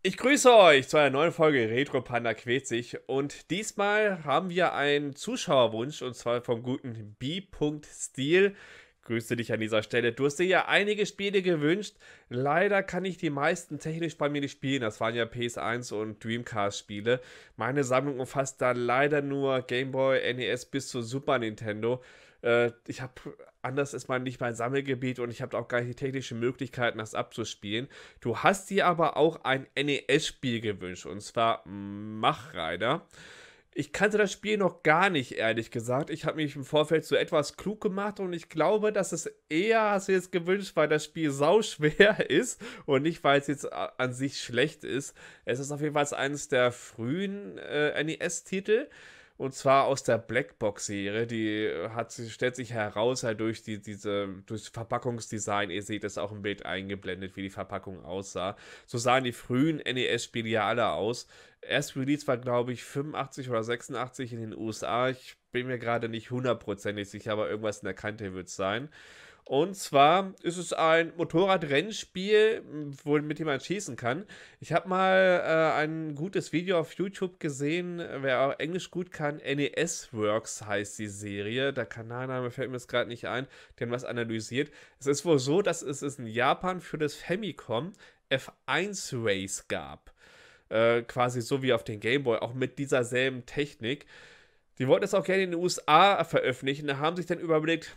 Ich grüße euch zu einer neuen Folge Retro Panda quält sich und diesmal haben wir einen Zuschauerwunsch und zwar vom guten B.Stil. Grüße dich an dieser Stelle. Du hast dir ja einige Spiele gewünscht. Leider kann ich die meisten technisch bei mir nicht spielen. Das waren ja PS1 und Dreamcast Spiele. Meine Sammlung umfasst da leider nur Game Boy, NES bis zu Super Nintendo. Ich habe, anders ist mal nicht mein Sammelgebiet und ich habe auch gar nicht die technischen Möglichkeiten, das abzuspielen. Du hast dir aber auch ein NES-Spiel gewünscht und zwar Mach Rider. Ich kannte das Spiel noch gar nicht, ehrlich gesagt. Ich habe mich im Vorfeld so etwas klug gemacht und ich glaube, dass es eher, hast du jetzt gewünscht, weil das Spiel sauschwer ist und nicht, weil es jetzt an sich schlecht ist. Es ist auf jeden Fall eines der frühen NES-Titel. Und zwar aus der Blackbox-Serie, stellt sich heraus halt durch durch Verpackungsdesign. Ihr seht es auch im Bild eingeblendet, wie die Verpackung aussah. So sahen die frühen NES-Spiele ja alle aus. Erst Release war, glaube ich, 85 oder 86 in den USA. Ich bin mir gerade nicht hundertprozentig sicher, aber irgendwas in der Kante wird es sein. Und zwar ist es ein Motorradrennspiel, mit dem man schießen kann. Ich habe mal ein gutes Video auf YouTube gesehen, wer auch Englisch gut kann. NES Works heißt die Serie. Der Kanalname fällt mir jetzt gerade nicht ein. Die haben was analysiert. Es ist wohl so, dass es in Japan für das Famicom F1 Race gab. Quasi so wie auf den Game Boy, auch mit dieser selben Technik. Die wollten es auch gerne in den USA veröffentlichen. Da haben sich dann überlegt,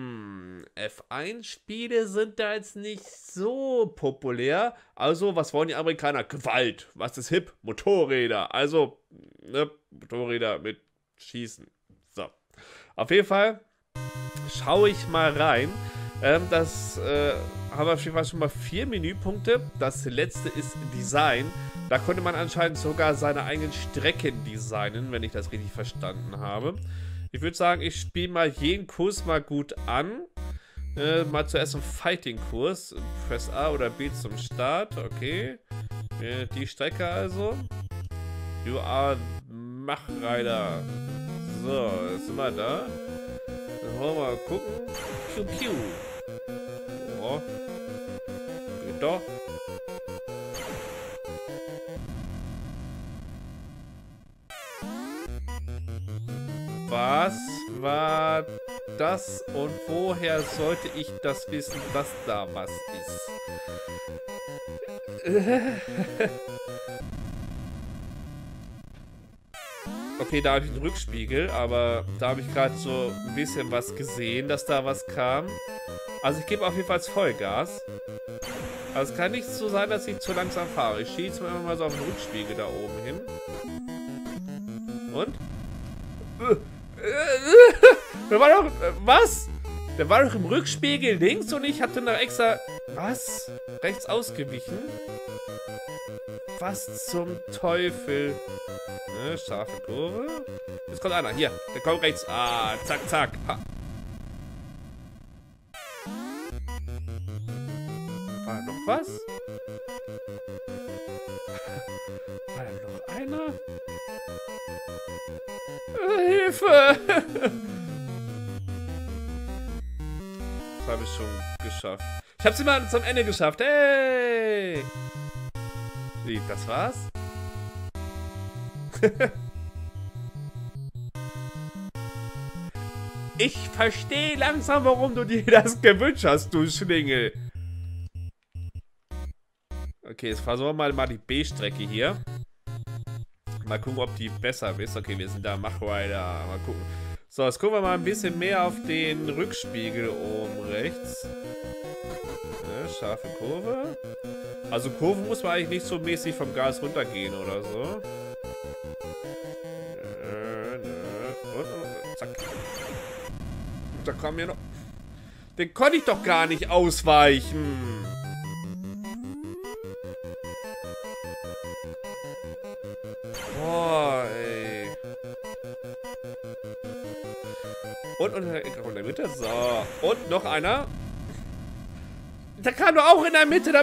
F1-Spiele sind da jetzt nicht so populär. Also, was wollen die Amerikaner? Gewalt. Was ist hip? Motorräder. Also, ne, Motorräder mit Schießen. So. Auf jeden Fall schaue ich mal rein. Haben wir auf jeden Fall schon mal 4 Menüpunkte. Das letzte ist Design. Da konnte man anscheinend sogar seine eigenen Strecken designen, wenn ich das richtig verstanden habe. Ich würde sagen, ich spiele mal jeden Kurs mal gut an. Mal zuerst einen Fighting-Kurs. Press A oder B zum Start. Okay. Die Strecke also. You are Mach Rider. So, jetzt sind wir da. Dann wollen wir mal gucken. Piu, piu. Oh. Geht doch. Was war das und woher sollte ich das wissen, dass da was ist? Okay, da habe ich einen Rückspiegel, aber da habe ich gerade so ein bisschen was gesehen, dass da was kam. Also ich gebe auf jeden Fall Vollgas. Also es kann nicht so sein, dass ich zu langsam fahre. Ich schieße mir mal so auf den Rückspiegel da oben hin. Und? Der war doch... Was? Der war doch im Rückspiegel links und ich hatte noch extra... Was? Rechts ausgewichen? Was zum Teufel? Ne, scharfe Kurve. Jetzt kommt einer. Hier, der kommt rechts. Ah, zack, zack. Ha. War da noch was? War da noch einer? Hilfe! Das habe ich schon geschafft. Ich habe es immer zum Ende geschafft. Hey! Wie, das war's? Ich verstehe langsam, warum du dir das gewünscht hast, du Schlingel. Okay, jetzt versuchen wir mal die B-Strecke hier. Mal gucken, ob die besser ist. Okay, wir sind da. Mach weiter. Mal gucken. So, jetzt gucken wir mal ein bisschen mehr auf den Rückspiegel oben rechts. Ja, scharfe Kurve. Also Kurven muss man eigentlich nicht so mäßig vom Gas runtergehen oder so. Und zack. Da kam mir noch... Den konnte ich doch gar nicht ausweichen. Boah, ey. Und in der Mitte. So. Und noch einer. Da kam doch auch in der Mitte.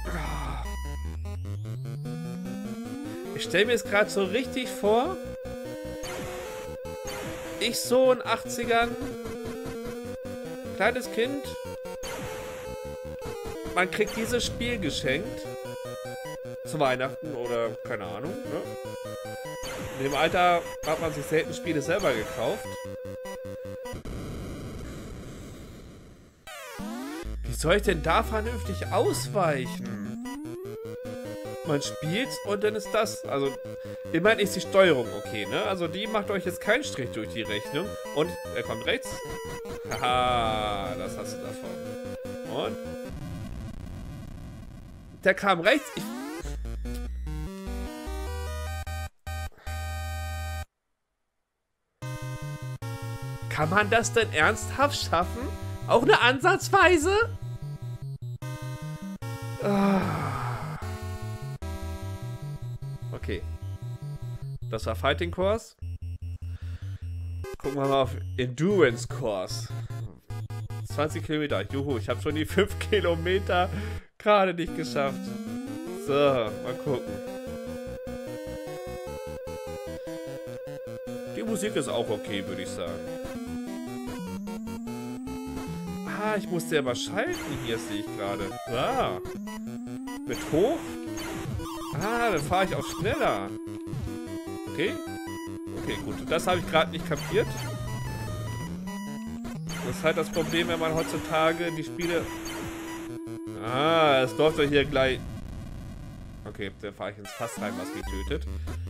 Ich stelle mir es gerade so richtig vor. Ich so in 80ern. Kleines Kind. Man kriegt dieses Spiel geschenkt. zu Weihnachten oder keine Ahnung, ne? In dem Alter hat man sich selten Spiele selber gekauft. Wie soll ich denn da vernünftig ausweichen? Man spielt's und dann ist das, also immerhin ist die Steuerung okay, ne? Also die macht euch jetzt keinen Strich durch die Rechnung. Und er kommt rechts. Haha, das hast du davon. Und der kam rechts. Kann man das denn ernsthaft schaffen? Auch eine Ansatzweise? Okay. Das war Fighting Course. Gucken wir mal auf Endurance Course. 20 Kilometer. Juhu, ich habe schon die 5 Kilometer gerade nicht geschafft. So, mal gucken. Die Musik ist auch okay, würde ich sagen. Ah, ich musste ja mal schalten hier, sehe ich gerade. Ah. Mit hoch? Ah, dann fahre ich auch schneller. Okay. Okay, gut. Das habe ich gerade nicht kapiert. Das ist halt das Problem, wenn man heutzutage die Spiele... Ah, es läuft doch hier gleich... Okay, dann fahre ich ins Fass rein, was mich tötet.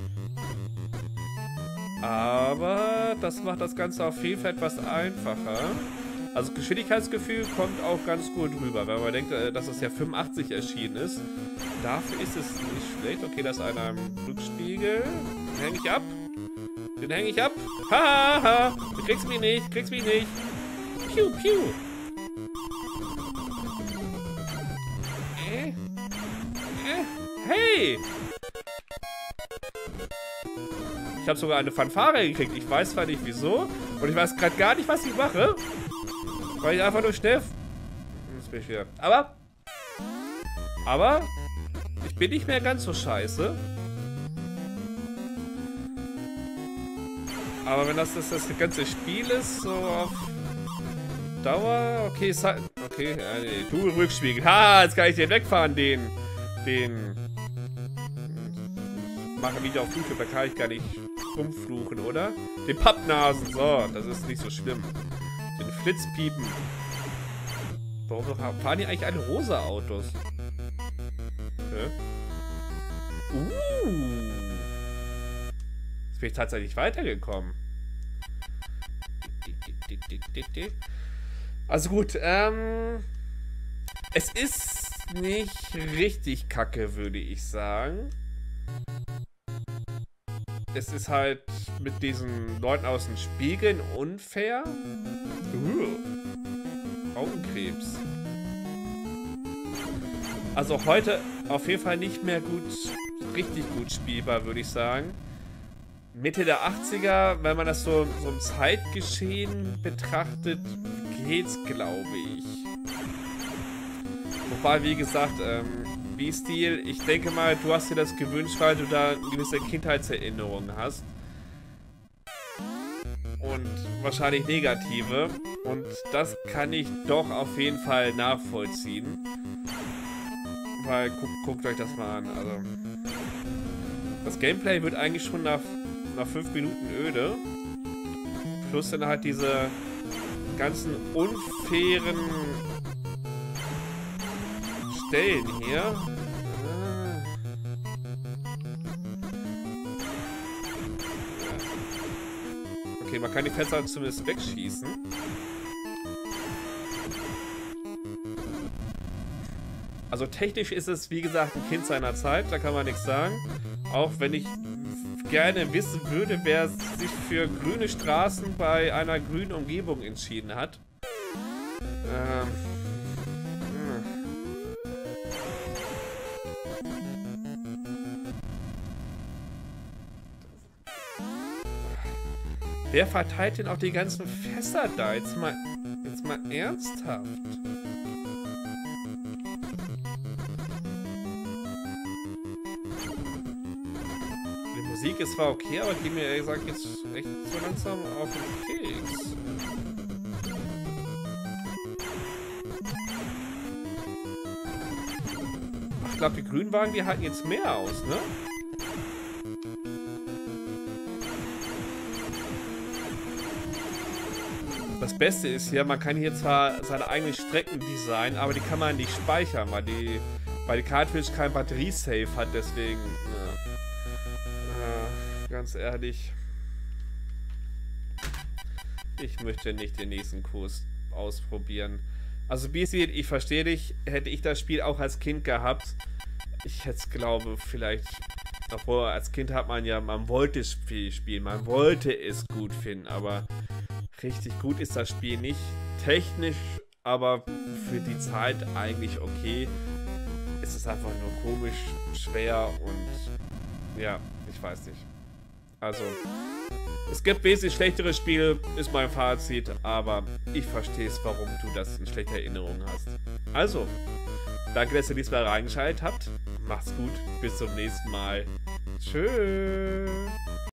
Aber das macht das Ganze auf jeden Fall etwas einfacher. Also Geschwindigkeitsgefühl kommt auch ganz gut rüber, wenn man denkt, dass es ja 85 erschienen ist. Dafür ist es nicht schlecht. Okay, das ist einer im Rückspiegel. Den hänge ich ab. Den hänge ich ab. Ha, ha, ha. Du kriegst mich nicht, kriegst mich nicht. Piu, piu. Hey! Ich habe sogar eine Fanfare gekriegt. Ich weiß zwar nicht wieso. Und ich weiß gerade gar nicht, was ich mache. Weil ich einfach nur schnell... Das bin ich wieder. Aber... Ich bin nicht mehr ganz so scheiße. Aber wenn das ganze Spiel ist, so auf Dauer... Okay, okay, nee, du Rückspiegel. Ha, jetzt kann ich den wegfahren, den... Mache Video auf YouTube, da kann ich gar nicht rumfluchen, oder? Den Pappnasen, so, das ist nicht so schlimm. Den Flitzpiepen. Warum fahren die eigentlich alle rosa Autos? Okay. Jetzt bin ich tatsächlich weitergekommen. Also gut, es ist nicht richtig kacke, würde ich sagen. Es ist halt mit diesen Leuten aus den Spiegeln unfair. Augenkrebs. Also heute auf jeden Fall nicht mehr gut, richtig gut spielbar, würde ich sagen. Mitte der 80er, wenn man das so im Zeitgeschehen betrachtet, geht's, glaube ich. Wobei, wie gesagt, B-Stil, ich denke mal, du hast dir das gewünscht, weil du da gewisse Kindheitserinnerungen hast. Und wahrscheinlich negative. Und das kann ich doch auf jeden Fall nachvollziehen. Weil, guckt euch das mal an. Also, das Gameplay wird eigentlich schon nach 5 Minuten öde. Plus dann halt diese ganzen unfairen Stellen hier. Okay, man kann die Fenster zumindest wegschießen. Also technisch ist es, wie gesagt, ein Kind seiner Zeit, da kann man nichts sagen. Auch wenn ich gerne wissen würde, wer sich für grüne Straßen bei einer grünen Umgebung entschieden hat. Wer verteilt denn auch die ganzen Fässer da? Jetzt mal ernsthaft. Die Musik ist zwar okay, aber geht mir ehrlich gesagt jetzt echt so langsam auf den Keks. ich glaube, die grünen Wagen, die halten jetzt mehr aus, ne? Das Beste ist hier, man kann hier zwar seine eigenen Strecken designen, aber die kann man nicht speichern, weil die Cartridge kein Batteriesafe hat, deswegen, ganz ehrlich, ich möchte nicht den nächsten Kurs ausprobieren. Also BC, ich verstehe dich, hätte ich das Spiel auch als Kind gehabt, ich hätte es, glaube vielleicht, obwohl als Kind hat man ja, man wollte das Spiel spielen, man wollte es gut finden, aber richtig gut ist das Spiel nicht. Technisch, aber für die Zeit eigentlich okay. Es ist einfach nur komisch, schwer und ja, ich weiß nicht. Also, es gibt wesentlich schlechtere Spiele, ist mein Fazit, aber ich verstehe es, warum du das in schlechter Erinnerung hast. Also, danke, dass ihr diesmal reingeschaltet habt. Macht's gut, bis zum nächsten Mal. Tschüss.